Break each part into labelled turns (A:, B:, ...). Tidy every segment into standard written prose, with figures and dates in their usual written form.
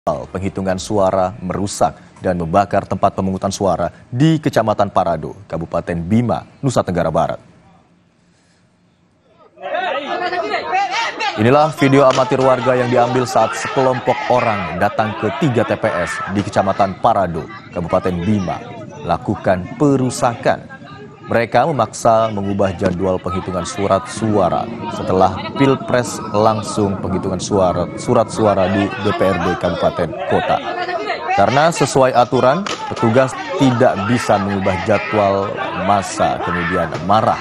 A: penghitungan suara merusak dan membakar tempat pemungutan suara di Kecamatan Parado, Kabupaten Bima, Nusa Tenggara Barat. Inilah video amatir warga yang diambil saat sekelompok orang datang ke 3 TPS di Kecamatan Parado, Kabupaten Bima, melakukan perusakan. Mereka memaksa mengubah jadwal penghitungan surat suara setelah Pilpres langsung penghitungan surat suara di DPRD Kabupaten Kota. Karena sesuai aturan, petugas tidak bisa mengubah jadwal, massa kemudian marah.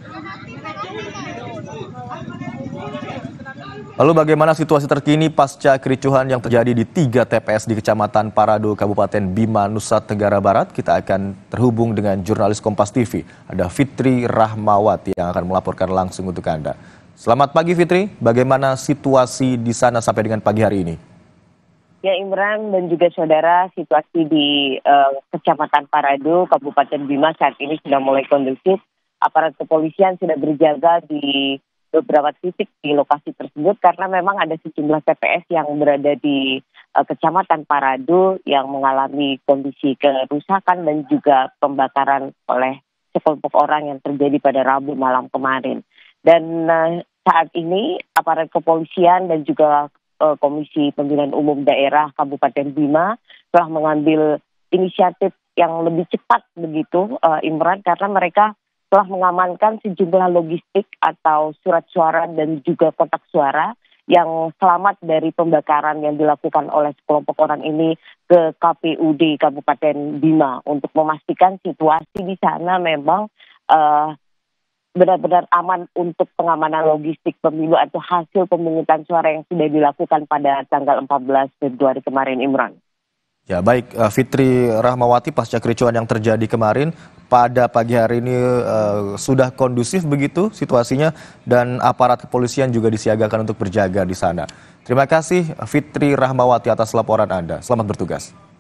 A: Lalu bagaimana situasi terkini pasca kericuhan yang terjadi di 3 TPS di Kecamatan Parado, Kabupaten Bima, Nusa Tenggara Barat? Kita akan terhubung dengan jurnalis Kompas TV. Ada Fitri Rahmawati yang akan melaporkan langsung untuk Anda. Selamat pagi Fitri, bagaimana situasi di sana sampai dengan pagi hari ini?
B: Ya Imran dan juga saudara, situasi di Kecamatan Parado, Kabupaten Bima saat ini sudah mulai kondusif. Aparat kepolisian sudah berjaga di beberapa titik di lokasi tersebut karena memang ada sejumlah TPS yang berada di Kecamatan Parado yang mengalami kondisi kerusakan dan juga pembakaran oleh sekelompok orang yang terjadi pada Rabu malam kemarin. Dan saat ini aparat kepolisian dan juga Komisi Pemilihan Umum Daerah Kabupaten Bima telah mengambil inisiatif yang lebih cepat begitu Imran, karena mereka telah mengamankan sejumlah logistik atau surat suara dan juga kotak suara yang selamat dari pembakaran yang dilakukan oleh sekelompok orang ini ke KPUD Kabupaten Bima untuk memastikan situasi di sana memang benar-benar aman untuk pengamanan logistik pemilu atau hasil pemungutan suara yang sudah dilakukan pada tanggal 14 Februari kemarin, Imran.
A: Ya baik, Fitri Rahmawati, pasca kericuhan yang terjadi kemarin, pada pagi hari ini sudah kondusif begitu situasinya dan aparat kepolisian juga disiagakan untuk berjaga di sana. Terima kasih Fitri Rahmawati atas laporan Anda. Selamat bertugas.